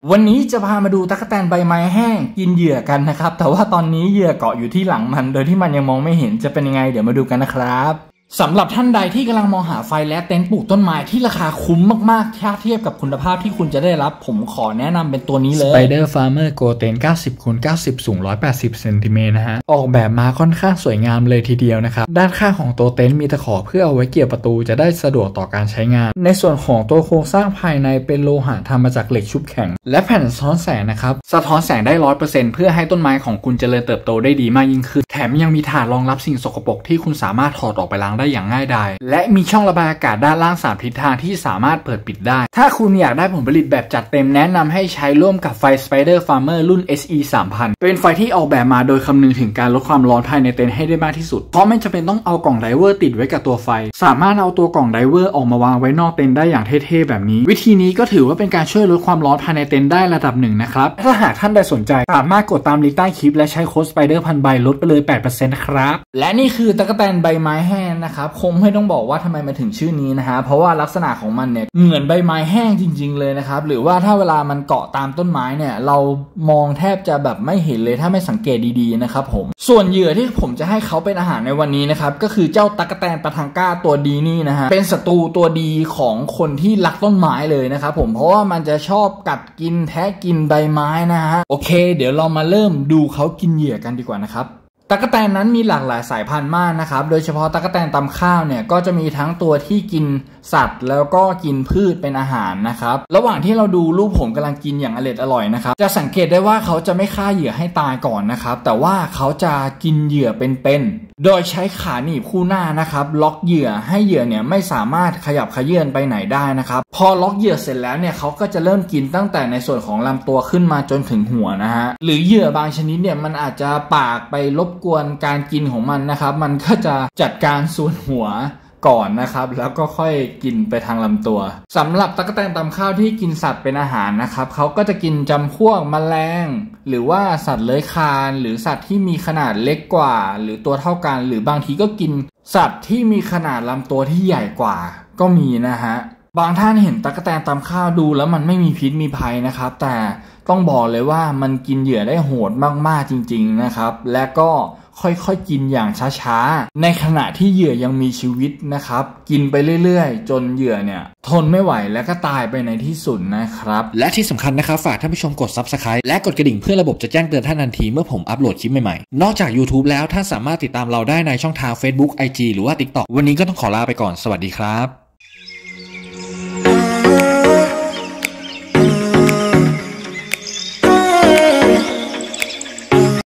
วันนี้จะพามาดูตั๊กแตนใบไม้แห้งกินเหยื่อกันนะครับแต่ว่าตอนนี้เหยื่อเกาะอยู่ที่หลังมันโดยที่มันยังมองไม่เห็นจะเป็นยังไงเดี๋ยวมาดูกันนะครับสำหรับท่านใดที่กำลังมองหาไฟและเต็นท์ปลูกต้นไม้ที่ราคาคุ้มมากๆถ้าเทียบกับคุณภาพที่คุณจะได้รับผมขอแนะนำเป็นตัวนี้เลย Spider Farmer Go Tent 90x90 สูง180เซนติเมตรนะฮะออกแบบมาค่อนข้างสวยงามเลยทีเดียวนะครับด้านข้างของตัวเต็นท์มีตะขอเพื่อเอาไว้เกี่ยวประตูจะได้สะดวกต่อการใช้งานในส่วนของตัวโครงสร้างภายในเป็นโลหะทำมาจากเหล็กชุบแข็งและแผ่นสะท้อนแสงนะครับสะท้อนแสงได้ 100% เพื่อให้ต้นไม้ของคุณเจริญเติบโตได้ดีมากยิ่งขึ้นแถมยังมีถาดรองรับสิ่งสกปรกที่คุณสามารถถอดออกไปล้างได้อย่างง่ายดายและมีช่องระบายอากาศด้านล่าง3ทิศทางที่สามารถเปิดปิดได้ถ้าคุณอยากได้ผลผลิตแบบจัดเต็มแนะนำให้ใช้ร่วมกับไฟ Spider Farmer รุ่น SE 3000เป็นไฟที่ออกแบบมาโดยคำนึงถึงการลดความร้อนภายในเต็นท์ให้ได้มากที่สุดเพราะไม่จำเป็นต้องเอากล่องไดเวอร์ติดไว้กับตัวไฟสามารถเอาตัวกล่องไดเวอร์ออกมาวางไว้นอกเต็นท์ได้อย่างเท่ๆแบบนี้วิธีนี้ก็ถือว่าเป็นการช่วยลดความร้อนภายในเต็นท์ได้ระดับหนึ่งนะครับถ้าหากท่านใดสนใจสามารถกดตามลิงก์ใต้คลิปและใช้โค้ด Spider 1000 ใบลดไปเลย 8% นะครับและนี่คือตั๊กแตนใบไม้แห้งนะครับคงไม่ต้องบอกว่าทำไมมาถึงชื่อนี้นะฮะเพราะว่าลักษณะของมันเนี่ยเหมือนใบไม้แห้งจริงๆเลยนะครับหรือว่าถ้าเวลามันเกาะตามต้นไม้เนี่ยเรามองแทบจะแบบไม่เห็นเลยถ้าไม่สังเกตดีๆนะครับผมส่วนเหยื่อที่ผมจะให้เขาเป็นอาหารในวันนี้นะครับก็คือเจ้าตั๊กแตนปะทังก้าตัวดีนี่นะฮะเป็นศัตรูตัวดีของคนที่รักต้นไม้เลยนะครับผมเพราะว่ามันจะชอบกัดกินแทะกินใบไม้นะฮะโอเคเดี๋ยวเรามาเริ่มดูเขากินเหยื่อกันดีกว่านะครับตั๊กแตนนั้นมีหลากหลายสายพันธุ์มากนะครับโดยเฉพาะตั๊กแตนตำข้าวเนี่ยก็จะมีทั้งตัวที่กินสัตว์แล้วก็กินพืชเป็นอาหารนะครับระหว่างที่เราดูรูปผมกำลังกินอย่างอร่อยนะครับจะสังเกตได้ว่าเขาจะไม่ฆ่าเหยื่อให้ตายก่อนนะครับแต่ว่าเขาจะกินเหยื่อเป็นๆโดยใช้ขาหนีบคู่หน้านะครับล็อกเหยื่อให้เหยื่อเนี่ยไม่สามารถขยับเขยื้อนไปไหนได้นะครับพอล็อกเหยื่อเสร็จแล้วเนี่ยเขาก็จะเริ่มกินตั้งแต่ในส่วนของลำตัวขึ้นมาจนถึงหัวนะฮะหรือเหยื่อบางชนิดเนี่ยมันอาจจะปากไปรบกวนการกินของมันนะครับมันก็จะจัดการส่วนหัวก่อนนะครับแล้วก็ค่อยกินไปทางลำตัวสำหรับตั๊กแตนตำข้าวที่กินสัตว์เป็นอาหารนะครับเขาก็จะกินจำพวกแมลงหรือว่าสัตว์เลื้อยคลานหรือสัตว์ที่มีขนาดเล็กกว่าหรือตัวเท่ากันหรือบางทีก็กินสัตว์ที่มีขนาดลำตัวที่ใหญ่กว่าก็มีนะฮะบางท่านเห็นตั๊กแตนตำข้าวดูแล้วมันไม่มีพิษมีภัยนะครับแต่ต้องบอกเลยว่ามันกินเหยื่อได้โหดมากๆจริงๆนะครับและก็ค่อยๆกินอย่างช้าๆในขณะที่เหยื่อยังมีชีวิตนะครับกินไปเรื่อยๆจนเหยื่อเนี่ยทนไม่ไหวและก็ตายไปในที่สุดนะครับและที่สำคัญนะครับฝากท่านผู้ชมกด Subscribe และกดกระดิ่งเพื่อระบบจะแจ้งเตือนท่านทันทีเมื่อผมอัปโหลดคลิปใหม่ๆนอกจาก YouTube แล้วท่านสามารถติดตามเราได้ในช่องทาง Facebook IG หรือว่า TikTok วันนี้ก็ต้องขอลาไปก่อนสวัสดีครับ